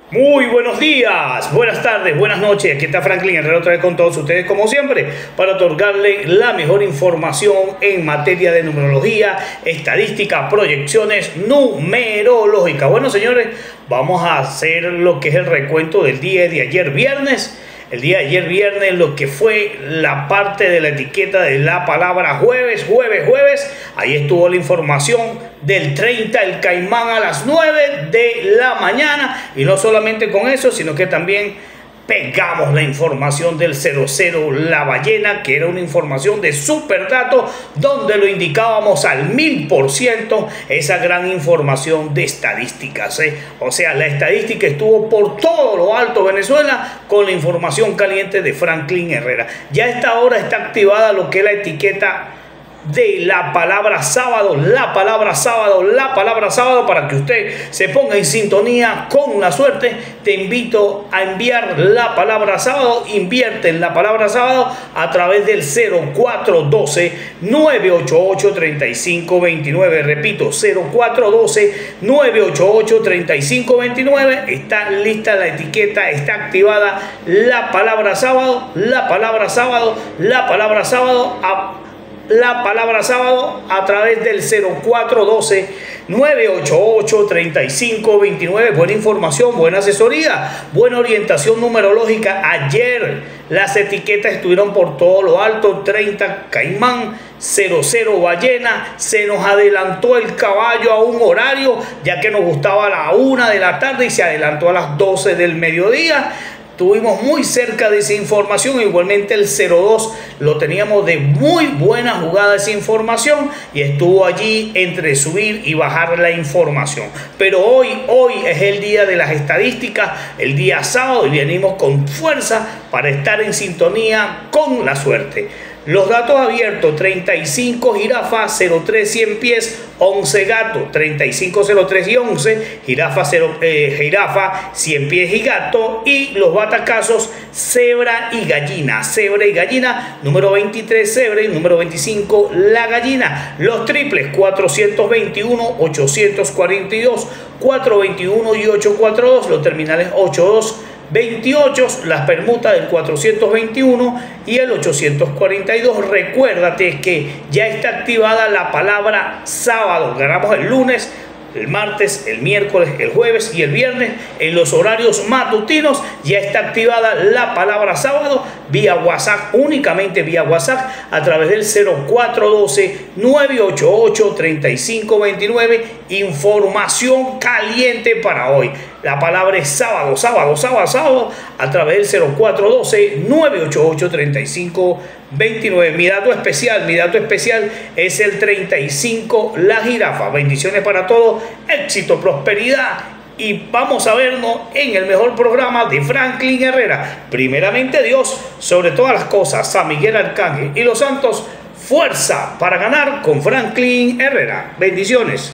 Muy buenos días, buenas tardes, buenas noches. Aquí está Franklin Herrera otra vez con todos ustedes como siempre para otorgarle la mejor información en materia de numerología, estadística, proyecciones numerológicas. Bueno, señores, vamos a hacer lo que es el recuento del día de ayer viernes. El día de ayer viernes, lo que fue la parte de la etiqueta de la palabra jueves. Ahí estuvo la información del 30, el Caimán a las 9 de la mañana. Y no solamente con eso, sino que también pegamos la información del 00, la ballena, que era una información de super datos, donde lo indicábamos al 1000%, esa gran información de estadísticas, O sea, la estadística estuvo por todo lo alto Venezuela con la información caliente de Franklin Herrera. Ya a esta hora está activada lo que es la etiqueta de la palabra sábado, para que usted se ponga en sintonía con la suerte. Te invito a enviar la palabra sábado, invierte en la palabra sábado a través del 0412-988-3529, repito, 0412-988-3529, está lista la etiqueta, está activada la palabra sábado, a través del 0412-988-3529. Buena información, buena asesoría, buena orientación numerológica. Ayer las etiquetas estuvieron por todo lo alto: 30 Caimán, 00 ballena. Se nos adelantó el caballo a un horario, ya que nos gustaba a la 1 de la tarde y se adelantó a las 12 del mediodía. Estuvimos muy cerca de esa información. Igualmente el 02 lo teníamos de muy buena jugada esa información y estuvo allí entre subir y bajar la información. Pero hoy es el día de las estadísticas, el día sábado, y venimos con fuerza para estar en sintonía con la suerte. Los datos abiertos: 35 jirafa, 03 100 pies, 11 gato, 35 03 y 11 jirafa, 100 pies y gato. Y los batacazos: cebra y gallina, número 23 cebra y número 25 la gallina. Los triples: 421, 842, 421 y 842. Los terminales: 82, 28, las permutas del 421 y el 842. Recuérdate que ya está activada la palabra sábado. Ganamos el lunes, el martes, el miércoles, el jueves y el viernes en los horarios matutinos. Ya está activada la palabra sábado vía WhatsApp, únicamente vía WhatsApp, a través del 0412-988-3529. Información caliente para hoy. La palabra es sábado, a través del 0412-988-3529. Mi dato especial es el 35, la jirafa. Bendiciones para todos, éxito, prosperidad, y vamos a vernos en el mejor programa de Franklin Herrera. Primeramente Dios, sobre todas las cosas, San Miguel Arcángel y los santos, fuerza para ganar con Franklin Herrera. Bendiciones.